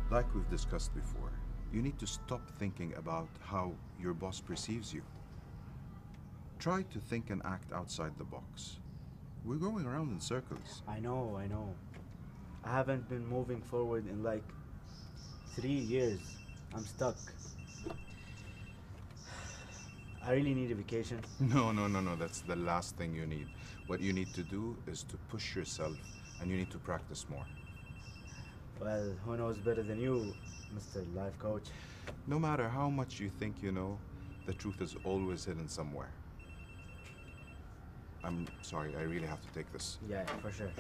Like we've discussed before, you need to stop thinking about how your boss perceives you. Try to think and act outside the box. We're going around in circles. I know. I haven't been moving forward in like 3 years. I'm stuck. I really need a vacation. No. That's the last thing you need. What you need to do is to push yourself, and you need to practice more. Well, who knows better than you, Mr. Life Coach? No matter how much you think you know, the truth is always hidden somewhere. I'm sorry, I really have to take this. Yeah, for sure.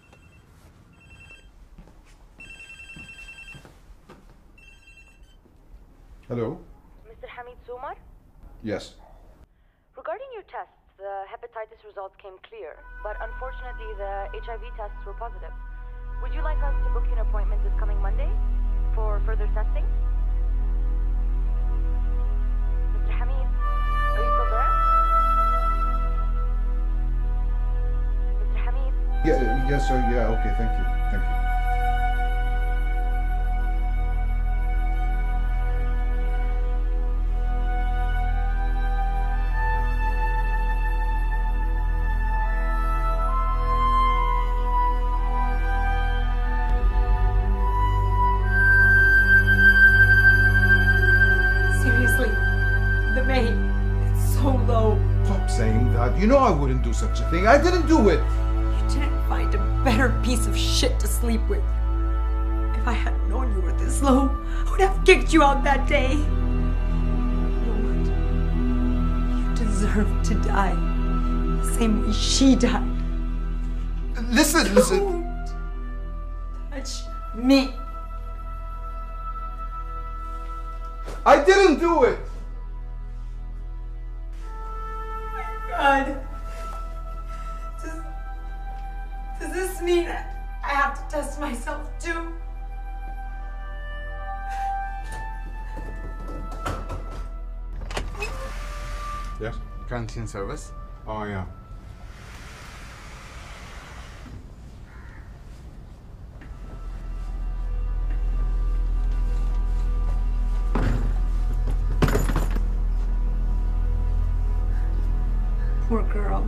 Hello? Mr. Hamid Zumar? Yes. Regarding your tests, the hepatitis results came clear, but unfortunately the HIV tests were positive. Would you like us to book you an appointment this coming Monday for further testing? Mr. Hamid, are you still there? Mr. Hamid? Yes, sir. Yeah, okay, thank you. You know I wouldn't do such a thing. I didn't do it. You didn't find a better piece of shit to sleep with. If I had known you were this low, I would have kicked you out that day. You know what? You deserve to die the same way she died. Listen. Don't touch me. I didn't do it. God. Does this mean I have to test myself too? Yes? Canteen service? Oh, yeah. Poor girl.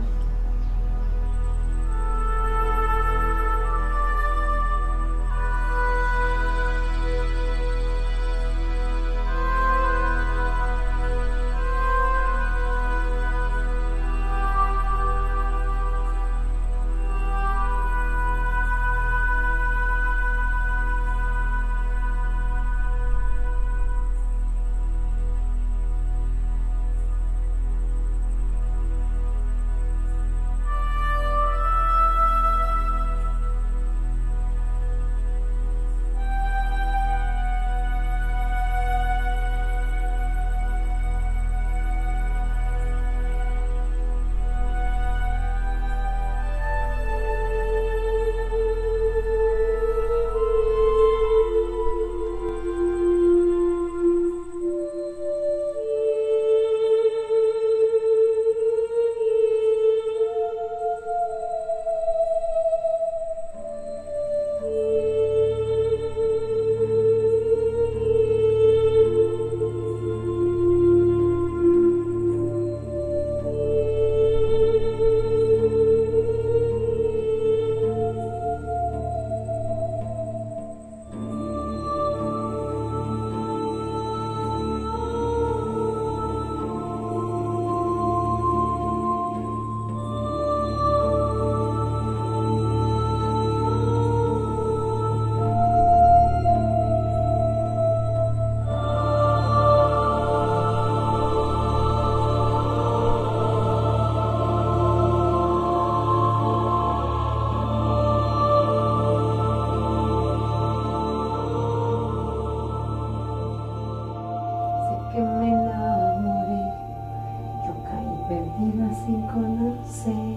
sin conocer,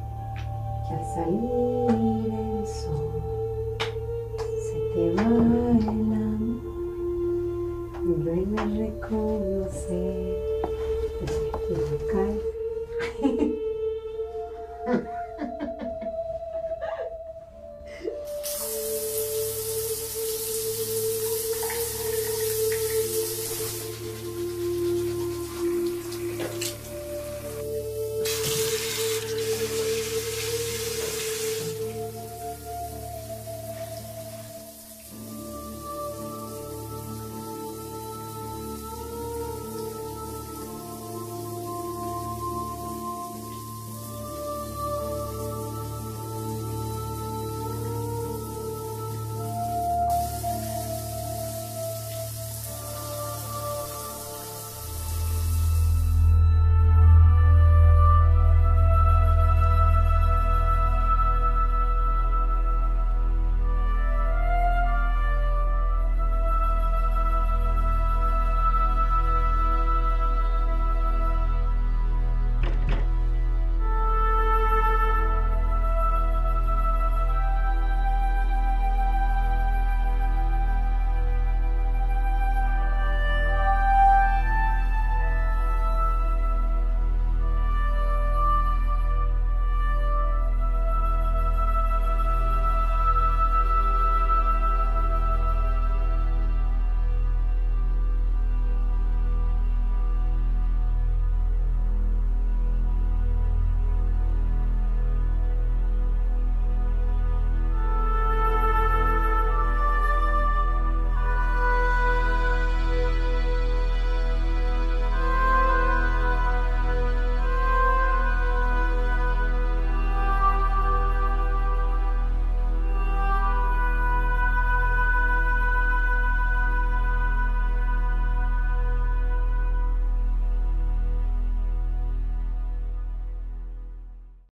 que al salir el sol se te va el amor, duele reconocer, desde que me cae